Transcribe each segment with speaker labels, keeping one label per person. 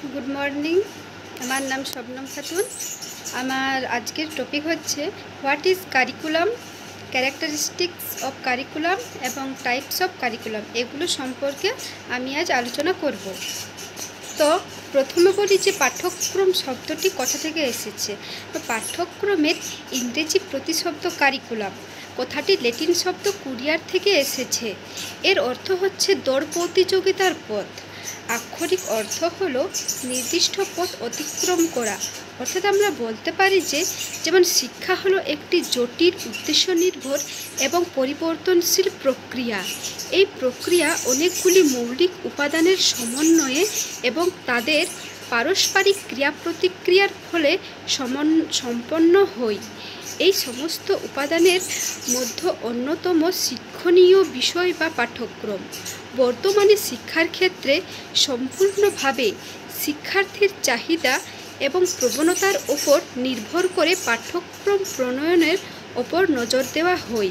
Speaker 1: Good morning. আমার নাম শবনম খাতুন। আমার আজকের টপিক হচ্ছে what is curriculum, characteristics of curriculum এবং টাইপস অফ কারিকুলাম। এগুলো সম্পর্কে আমি আজ আলোচনা করব। তো প্রথমে বলি যে পাঠ্যক্রম শব্দটি কোথা থেকে এসেছে। তো পাঠ্যক্রমের ইংরেজি প্রতিশব্দ কারিকুলাম, কথাটি ল্যাটিন শব্দ কুরিয়ার থেকে এসেছে। এর অর্থ হচ্ছে দৌড় প্রতিযোগিতার পথ। আক্ষরিক অর্থ হলো নির্দিষ্ট পথ অতিক্রম করা। অর্থাৎ আমরা বলতে পারি যে যেমন শিক্ষা হলো একটি জটিল, উদ্দেশ্য নির্ভর এবং পরিবর্তনশীল প্রক্রিয়া। এই প্রক্রিয়া অনেকগুলি মৌলিক উপাদানের সমন্বয়ে এবং তাদের পারস্পরিক ক্রিয়া প্রতিক্রিয়ার ফলে সম্পন্ন হয়। এই সমস্ত উপাদানের মধ্যে অন্যতম শিক্ষণীয় বিষয় বা পাঠ্যক্রম। বর্তমানে শিক্ষার ক্ষেত্রে সম্পূর্ণভাবে শিক্ষার্থীর চাহিদা এবং প্রবণতার ওপর নির্ভর করে পাঠ্যক্রম প্রণয়নের ওপর নজর দেওয়া হয়।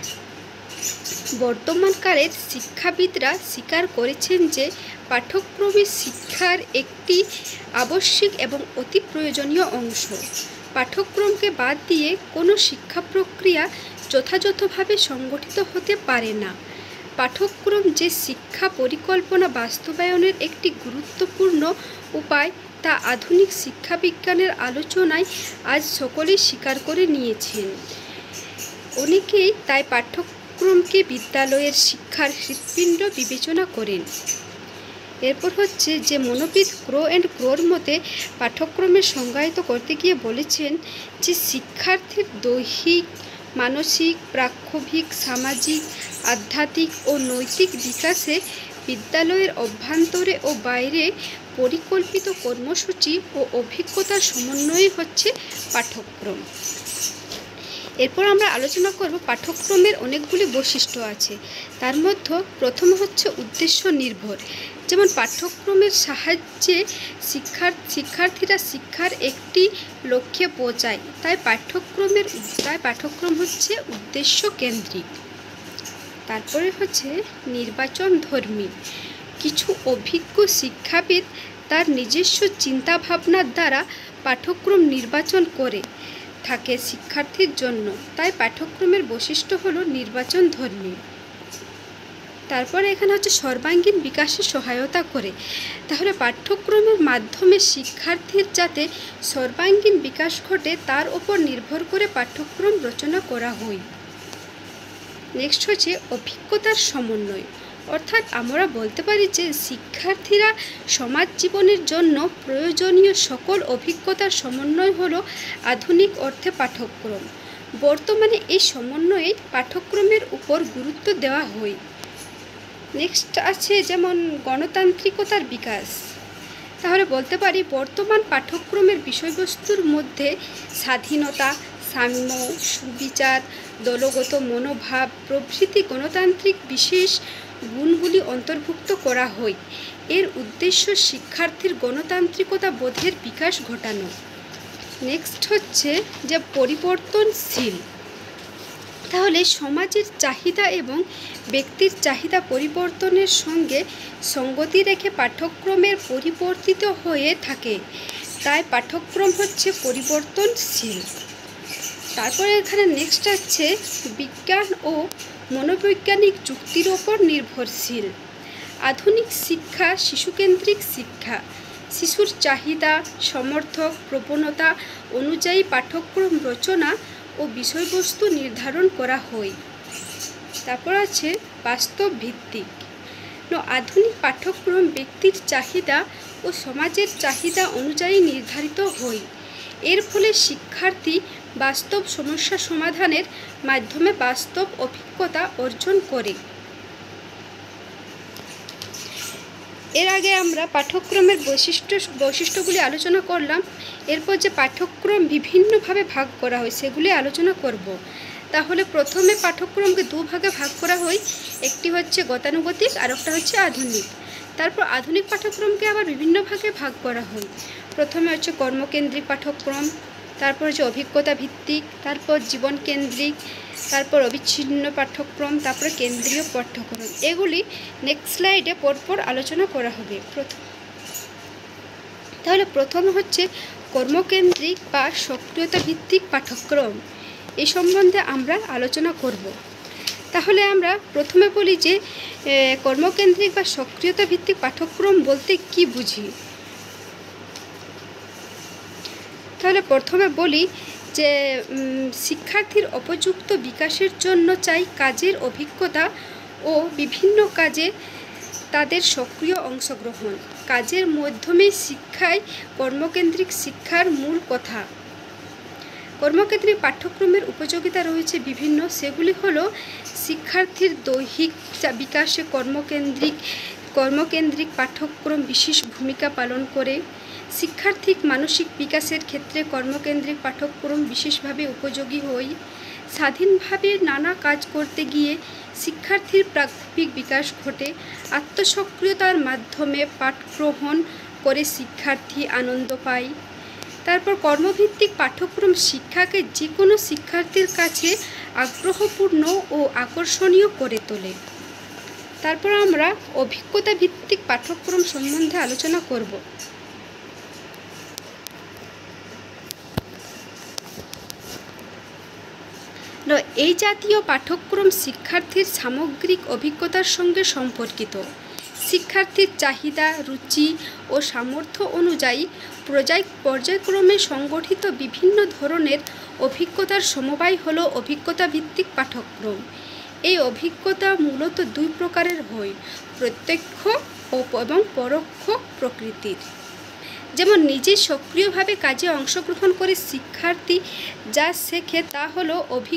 Speaker 1: বর্তমানকালের শিক্ষাবিদরা স্বীকার করেছেন যে পাঠ্যক্রমই শিক্ষার একটি আবশ্যিক এবং অতি প্রয়োজনীয় অংশ। পাঠ্যক্রমকে বাদ দিয়ে কোনো শিক্ষা প্রক্রিয়া যথাযথভাবে সংগঠিত হতে পারে না। পাঠ্যক্রম যে শিক্ষা পরিকল্পনা বাস্তবায়নের একটি গুরুত্বপূর্ণ উপায়, তা আধুনিক শিক্ষাবিজ্ঞানের আলোচনায় আজ সকলেই স্বীকার করে নিয়েছেন। অনেকেই তাই পাঠ্যক্রমকে বিদ্যালয়ের শিক্ষার হৃৎপিণ্ড বিবেচনা করেন। এরপর হচ্ছে যে মনোবিদ ক্রো অ্যান্ড ক্রোর মতে পাঠ্যক্রমে সংজ্ঞায়িত করতে গিয়ে বলেছেন যে শিক্ষার্থীর দৈহিক, মানসিক, প্রাক্ষবিক, সামাজিক, আধ্যাত্মিক ও নৈতিক বিকাশে বিদ্যালয়ের অভ্যন্তরে ও বাইরে পরিকল্পিত কর্মসূচি ও অভিজ্ঞতার সমন্বয় হচ্ছে পাঠ্যক্রম। এরপর আমরা আলোচনা করব পাঠ্যক্রমের অনেকগুলি বৈশিষ্ট্য আছে। তার মধ্যে প্রথম হচ্ছে উদ্দেশ্য নির্ভর। যেমন পাঠ্যক্রমের সাহায্যে শিক্ষার্থীরা শিক্ষার একটি লক্ষ্যে পৌঁছায়, তাই পাঠ্যক্রম হচ্ছে উদ্দেশ্য কেন্দ্রিক। তারপরে হচ্ছে নির্বাচন ধর্মী। কিছু অভিজ্ঞ শিক্ষাবিদ তার নিজস্ব চিন্তাভাবনার দ্বারা পাঠ্যক্রম নির্বাচন করে থাকে শিক্ষার্থীর জন্য, তাই পাঠ্যক্রমের বৈশিষ্ট্য হলো নির্বাচন ধর্মী। তারপরে এখানে হচ্ছে সর্বাঙ্গীন বিকাশে সহায়তা করে। তাহলে পাঠ্যক্রমের মাধ্যমে শিক্ষার্থীর যাতে সর্বাঙ্গীন বিকাশ ঘটে তার উপর নির্ভর করে পাঠ্যক্রম রচনা করা হয়। নেক্সট হচ্ছে অভিজ্ঞতার সমন্বয়। অর্থাৎ আমরা বলতে পারি যে শিক্ষার্থীরা সমাজ জীবনের জন্য প্রয়োজনীয় সকল অভিজ্ঞতার সমন্বয় হলো আধুনিক অর্থে পাঠ্যক্রম। বর্তমানে এই সমন্বয়ে পাঠ্যক্রমের উপর গুরুত্ব দেওয়া হয়। নেক্সট আছে যেমন গণতান্ত্রিকতার বিকাশ। তাহলে বলতে পারি বর্তমান পাঠ্যক্রমের বিষয়বস্তুর মধ্যে স্বাধীনতা, সাম্য, সুবিচার, দলগত মনোভাব প্রভৃতি গণতান্ত্রিক বিশেষ গুণগুলি অন্তর্ভুক্ত করা হয়। এর উদ্দেশ্য শিক্ষার্থীর গণতান্ত্রিকতা বোধের বিকাশ ঘটানো। নেক্সট হচ্ছে যে পরিবর্তনশীল। তাহলে সমাজের চাহিদা এবং ব্যক্তির চাহিদা পরিবর্তনের সঙ্গে সঙ্গতি রেখে পাঠ্যক্রমের পরিবর্তিত হয়ে থাকে, তাই পাঠ্যক্রম হচ্ছে পরিবর্তনশীল। তারপরে এখানে নেক্সট আছে বিজ্ঞান ও মনোবৈজ্ঞানিক যুক্তির ওপর নির্ভরশীল। আধুনিক শিক্ষা শিশুকেন্দ্রিক শিক্ষা। শিশুর চাহিদা, সমর্থক, প্রবণতা অনুযায়ী পাঠ্যক্রম রচনা ও বিষয়বস্তু নির্ধারণ করা হয়। তারপর আছে বাস্তব ভিত্তিক। আধুনিক পাঠ্যক্রম ব্যক্তির চাহিদা ও সমাজের চাহিদা অনুযায়ী নির্ধারিত হয়। এর ফলে শিক্ষার্থী বাস্তব সমস্যা সমাধানের মাধ্যমে বাস্তব অভিজ্ঞতা অর্জন করে। এর আগে আমরা পাঠ্যক্রমের বৈশিষ্ট্যগুলি আলোচনা করলাম। এরপর যে পাঠ্যক্রম বিভিন্নভাবে ভাগ করা হয় সেগুলি আলোচনা করব। তাহলে প্রথমে পাঠ্যক্রমকে দুভাগে ভাগ করা হয়, একটি হচ্ছে গতানুগতিক আর একটা হচ্ছে আধুনিক। তারপর আধুনিক পাঠ্যক্রমকে আবার বিভিন্ন ভাগে ভাগ করা হয়। প্রথমে হচ্ছে কর্মকেন্দ্রিক পাঠ্যক্রম, তারপর হচ্ছে অভিজ্ঞতা ভিত্তিক, তারপর জীবন কেন্দ্রিক, তারপর অবিচ্ছিন্ন পাঠ্যক্রম, তারপরে কেন্দ্রীয় পাঠ্যক্রম। এগুলি নেক্সট স্লাইডে পরপর আলোচনা করা হবে। তাহলে প্রথম হচ্ছে কর্মকেন্দ্রিক বা সক্রিয়তা ভিত্তিক পাঠ্যক্রম, এই সম্বন্ধে আমরা আলোচনা করব। তাহলে আমরা প্রথমে বলি যে কর্মকেন্দ্রিক বা সক্রিয়তা ভিত্তিক পাঠ্যক্রম বলতে কি বুঝি। তাহলে প্রথমে বলি যে শিক্ষার্থীর উপযুক্ত বিকাশের জন্য চাই কাজের অভিজ্ঞতা ও বিভিন্ন কাজে তাদের সক্রিয় অংশগ্রহণ। কাজের মাধ্যমে শিক্ষাই কর্মকেন্দ্রিক শিক্ষার মূল কথা। কর্মকেন্দ্রিক পাঠ্যক্রমের উপযোগিতা রয়েছে বিভিন্ন, সেগুলি হলো শিক্ষার্থীর দৈহিক বিকাশে কর্মকেন্দ্রিক পাঠ্যক্রম বিশেষ ভূমিকা পালন করে। শিক্ষার্থীর মানসিক বিকাশের ক্ষেত্রে কর্মকেন্দ্রিক পাঠ্যক্রম বিশেষভাবে উপযোগী হয়। স্বাধীনভাবে নানা কাজ করতে গিয়ে শিক্ষার্থীর প্রাথমিক বিকাশ ঘটে। আত্মসক্রিয়তার মাধ্যমে পাঠ গ্রহণ করে শিক্ষার্থী আনন্দ পায়। তারপর কর্মভিত্তিক পাঠ্যক্রম শিক্ষাকে যে কোনো শিক্ষার্থীর কাছে আগ্রহপূর্ণ ও আকর্ষণীয় করে তোলে। তারপর আমরা অভিজ্ঞতা ভিত্তিক পাঠ্যক্রম সম্বন্ধে আলোচনা করব। এই জাতীয় পাঠ্যক্রম শিক্ষার্থীর সামগ্রিক অভিজ্ঞতার সঙ্গে সম্পর্কিত। শিক্ষার্থীর চাহিদা, রুচি ও সামর্থ্য অনুযায়ী পর্যায়ক্রমে সংগঠিত বিভিন্ন ধরনের অভিজ্ঞতার সমবায় হল অভিজ্ঞতা ভিত্তিক পাঠ্যক্রম। এই অভিজ্ঞতা মূলত দুই প্রকারের হয়, প্রত্যক্ষ এবং পরোক্ষ প্রকৃতির। যেমন নিজে সক্রিয়ভাবে কাজে অংশগ্রহণ করে শিক্ষার্থী যা শেখে তা হলো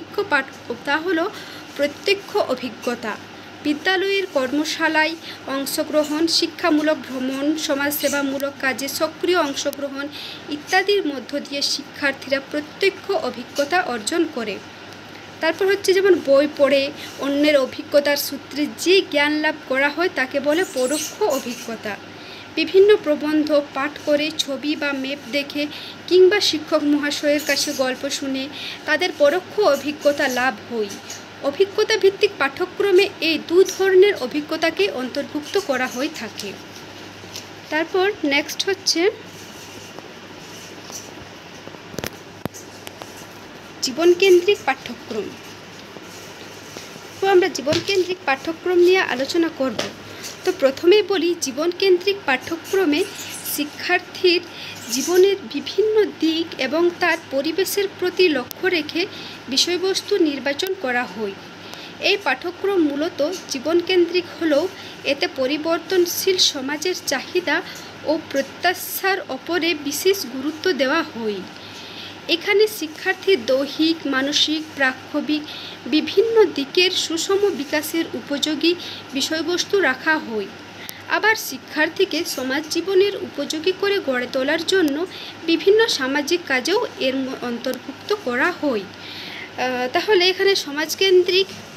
Speaker 1: প্রত্যক্ষ অভিজ্ঞতা। বিদ্যালয়ের কর্মশালায় অংশগ্রহণ, শিক্ষামূলক ভ্রমণ, সমাজসেবামূলক কাজে সক্রিয় অংশগ্রহণ ইত্যাদির মধ্য দিয়ে শিক্ষার্থীরা প্রত্যক্ষ অভিজ্ঞতা অর্জন করে। তারপর হচ্ছে যেমন বই পড়ে অন্যের অভিজ্ঞতার সূত্রে যে জ্ঞান লাভ করা হয় তাকে বলে পরোক্ষ অভিজ্ঞতা। বিভিন্ন প্রবন্ধ পাঠ করে, ছবি বা ম্যাপ দেখে কিংবা শিক্ষক মহাশয়ের কাছে গল্প শুনে তাদের পরোক্ষ অভিজ্ঞতা লাভ হয়। অভিজ্ঞতা ভিত্তিক পাঠ্যক্রমে এই দু ধরনের অভিজ্ঞতাকে অন্তর্ভুক্ত করা হয়ে থাকে। তারপর নেক্সট হচ্ছে জীবনকেন্দ্রিক পাঠ্যক্রম। তো আমরা জীবনকেন্দ্রিক পাঠ্যক্রম নিয়ে আলোচনা করব। তো প্রথমেই বলি জীবনকেন্দ্রিক পাঠ্যক্রমে শিক্ষার্থীর জীবনের বিভিন্ন দিক এবং তার পরিবেশের প্রতি লক্ষ্য রেখে বিষয়বস্তু নির্বাচন করা হয়। এই পাঠ্যক্রম মূলত জীবনকেন্দ্রিক হলেও এতে পরিবর্তনশীল সমাজের চাহিদা ও প্রত্যাশার ওপরে বিশেষ গুরুত্ব দেওয়া হয়। এখানে শিক্ষার্থীর দৈহিক, মানসিক, প্রাক্ষবিক বিভিন্ন দিকের সুষম বিকাশের উপযোগী বিষয়বস্তু রাখা হয়। আবার শিক্ষার্থীকে সমাজ জীবনের উপযোগী করে গড়ে তোলার জন্য বিভিন্ন সামাজিক কাজেও এর অন্তর্ভুক্ত করা হয়। তাহলে এখানে সমাজকেন্দ্রিক